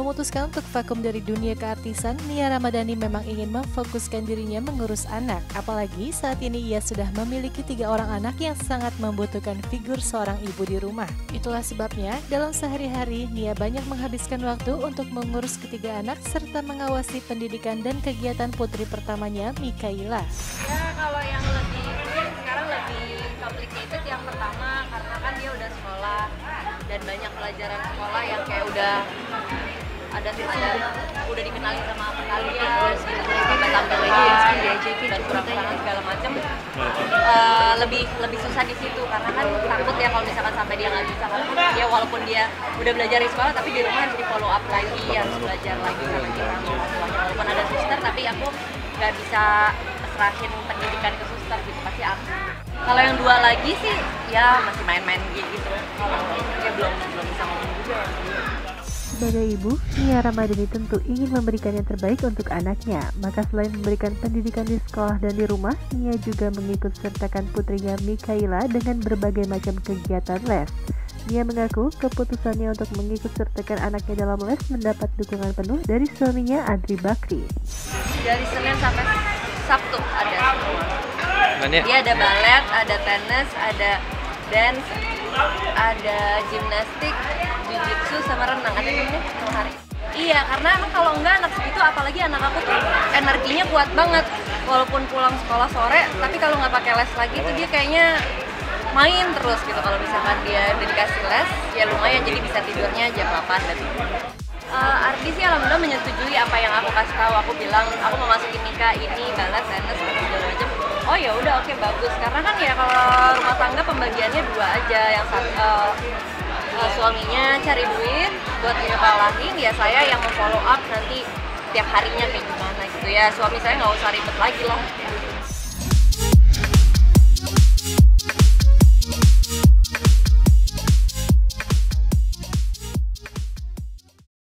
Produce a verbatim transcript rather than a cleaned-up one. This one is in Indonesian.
Memutuskan untuk vakum dari dunia keartisan, Nia Ramadhani memang ingin memfokuskan dirinya mengurus anak. Apalagi saat ini ia sudah memiliki tiga orang anak yang sangat membutuhkan figur seorang ibu di rumah. Itulah sebabnya, dalam sehari-hari, Nia banyak menghabiskan waktu untuk mengurus ketiga anak serta mengawasi pendidikan dan kegiatan putri pertamanya, Mikaila. Ya, kalau yang lebih, sekarang lebih complicated yang pertama, karena kan dia udah sekolah dan banyak pelajaran sekolah yang kayak udah ada ada udah dikenalin sama kalian gitu, tambah tambah lagi diajakin dan kurang-kurangan segala macam. Uh, lebih lebih susah di situ karena kan takut ya kalau misalkan sampai dia nggak bisa, kan dia walaupun dia udah belajar di sekolah tapi di rumah harus di follow up lagi, harus belajar lagi sama kita semuanya. Walaupun ada suster tapi aku nggak bisa serahin pendidikan ke suster gitu, pasti aku. Kalau yang dua lagi sih ya masih main-main gitu. Kalau dia belum belum bisa ngomong juga. Sebagai ibu, Nia Ramadhani tentu ingin memberikan yang terbaik untuk anaknya. Maka selain memberikan pendidikan di sekolah dan di rumah, Nia juga mengikut sertakan putrinya Mikaila dengan berbagai macam kegiatan les. Nia mengaku keputusannya untuk mengikut sertakan anaknya dalam les mendapat dukungan penuh dari suaminya Adri Bakri. Dari Senin sampai Sabtu ada semua. Dia ada balet, ada tenis, ada dance, ada gimnastik, jujitsu sama renang, ada ini semua hari. Iya, karena emang kalau enggak anak segitu, apalagi anak aku tuh energinya kuat banget. Walaupun pulang sekolah sore, tapi kalau nggak pakai les lagi tuh dia kayaknya main terus gitu. Kalau misalkan dia udah dikasih les, ya lumayan, jadi bisa tidurnya jam delapan dan Uh, Ardi sih alhamdulillah menyetujui apa yang aku kasih tahu. Aku bilang aku mau masukin Mika ini balet, tenis, segala macam. Oh ya udah, oke, okay, bagus. Karena kan ya kalau rumah tangga pembagiannya dua aja, yang satu uh, uh, suaminya cari duit buat nyekolahin, ya saya yang mau follow up nanti tiap harinya kayak gimana gitu ya. Suami saya nggak usah ribet lagi lah.